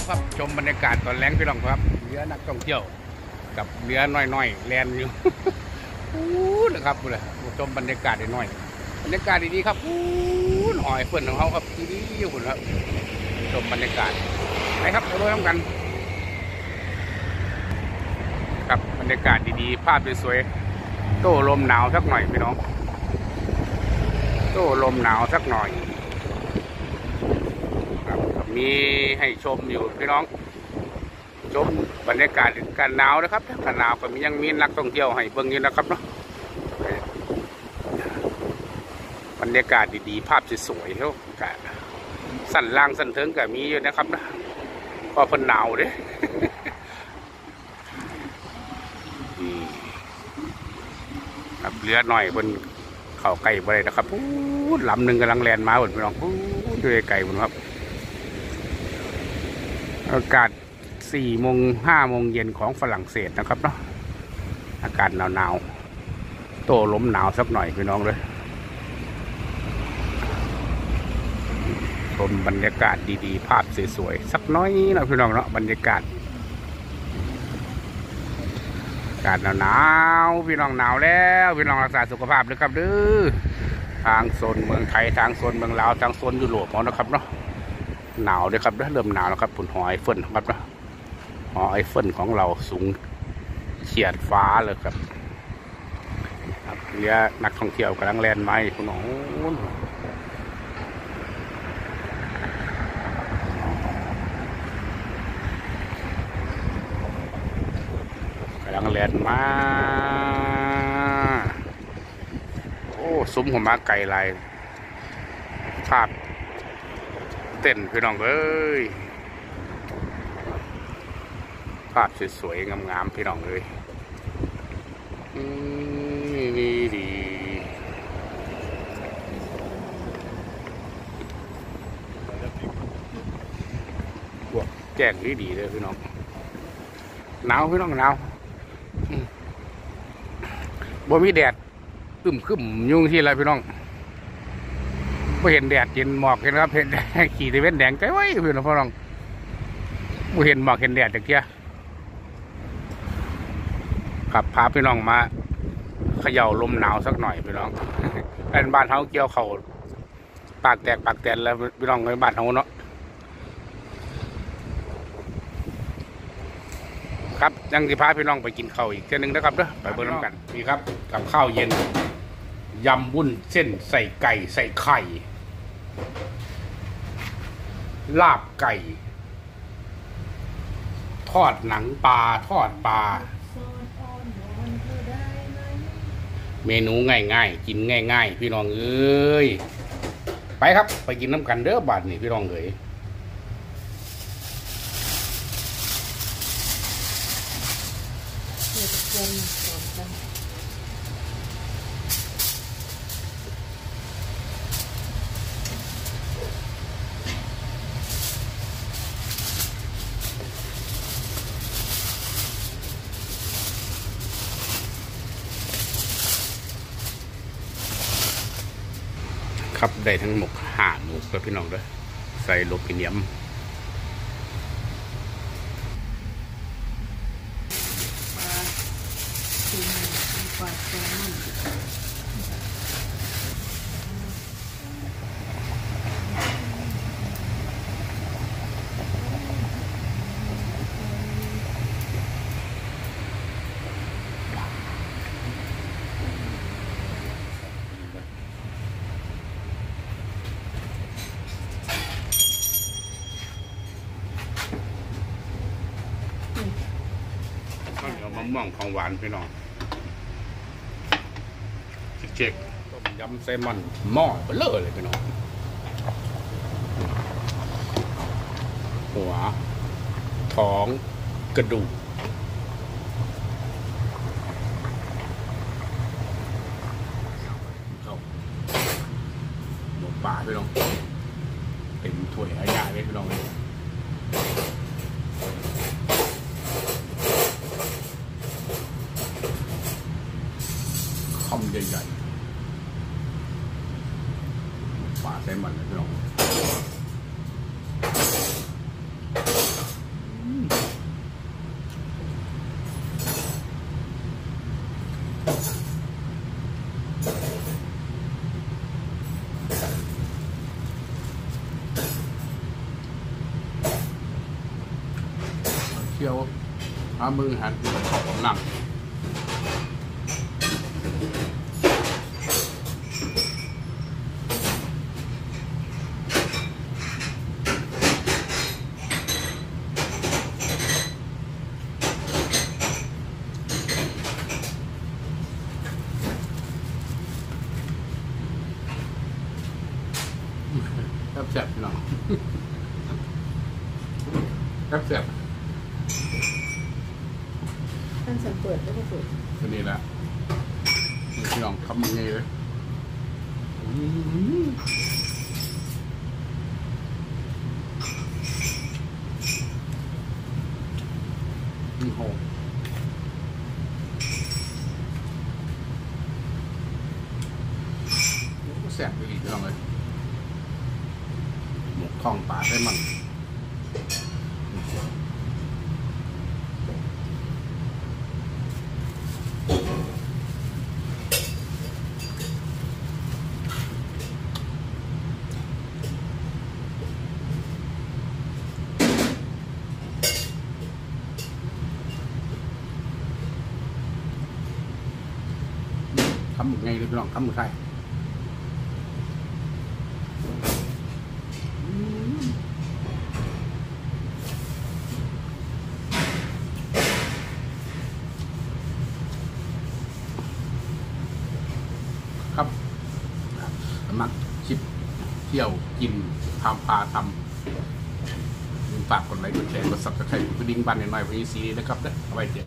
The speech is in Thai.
ครับชมบรรยากาศตอนแรงพี่น้องครับเรือนักท่องเที่ยวกับเรือน้อยๆแลนอยู่นะครับเลยชมบรรยากาศน้อยบรรยากาศดีๆครับหอยเพื่อนของเขาครับดีๆอยู่ครับชมบรรยากาศไปครับเราด้วยกันครับบรรยากาศดีๆภาพสวยๆโต้ลมหนาวสักหน่อยพี่น้องโต้ลมหนาวสักหน่อยครับมีให้ชมอยู่พี่น้องชมบรรยากาศการหนาวนะครับถ้าหนาวก็ยังมีนักท่องเที่ยวให้เบิ่งอยู่นะครับเนาะบรรยากาศดีๆภาพสวยๆเขาสั่นล่างสั่นเทิงก็มีอยู่นะครับนะพอเพิ่นหนาวเด้ครับเรือหน่อยเพิ่นเข้าใกล้ไปเลยนะครับลำหนึ่งกำลังแล่นมาบนพี่น้องด้วยไก่บนครับอากาศ4 โมง 5 โมงเย็นของฝรั่งเศสนะครับเนาะอากาศหนาวๆโต้ลมหนาวสักหน่อยพี่น้องเลยชมบรรยากาศดีๆภาพสวยๆสักน้อยนะพี่น้องเนาะบรรยากาศหนาวพี่น้องหนาวแล้วพี่น้องรักษาสุขภาพด้วยครับเด้อทางโซนเมืองไทยทางโซนเมืองลาวทางโซนยุโรปของนะครับเนาะหนาวด้วยครับเริ่มหนาวแล้วครับฝุ่นหอไอเฟิลครับเนาะหอไอเฟิลของเราสูงเฉียดฟ้าเลยครับเรือนักท่องเที่ยวกำลังแล่นไม้คุณน้องกำลังแล่นมาโอ้ซุ้มหัวม้าไก่ลายภาพเต้นพี่น้องเอ้ยภาพสวยๆงามๆพี่น้องเอ้ยดีบวกแจ้งดีเลยพี่น้องหนาวพี่น้องหนาวบ่มีแดดคึมยุ่งที่ไรพี่น้องไม่เห็นแดดเห็นหมอกเห็นครับเห็นขี่ตะเวนแดงใจไว้พี่น้องไม่เห็นหมอกเห็นแดดจากเที่ยขับพาพี่น้องมาเขย่าลมหนาวสักหน่อยพี่น้องเป็นบ้านเฮาเกี่ยวเข่าปากแตกแล้วพี่น้องในบ้านเฮาเนาะครับยังจะพาพี่น้องไปกินข้าวอีกเช่นนึงนะครับเด้อไปเบิ่งกันนี่ครับกับข้าวเย็นยำวุ้นเส้นใส่ไก่ใส่ไข่ลาบไก่ทอดหนังปลาทอดปลาเมนูง่ายๆกินง่ายๆพี่น้องเอ้ยไปครับไปกินน้ำกันเด้อบาดนี่พี่น้องเอ้ยครับได้ทั้งหมก5 หมูกับพี่น้องด้วยใส่โลกิเนียมข้าวเหนียวมะม่วงของหวานพี่น้องเจ๊กต้มยำแซลมอนหม้อเบลอเลยพี่น้องหัวท้องกระดูกหมูป่าพี่น้องเต็มถ้วยอาญาเลยพี่น้องคำใหญ่ๆปลาแซลมอนเลยพี่น้องเที่ยวหามือหันกับขอบหนังแซ่บพี่น้องแซ่บท่านสันเปิดไม่ได้เปิดตัวนี้แหละพี่น้องทำยังไงเลยนี่โหแซ่บไปอีกพี่น้องเลยหมกท้องปลาได้มันทำไงเลยพี่น้องทำมือไทยครับมักชิปเที่ยวกินทำปลาทำฝากกดไลค์กดแชร์กดซับสไครต์กดกระดิ่งบันหน่อยๆไว้ซีนะครับเอาไว้เจอ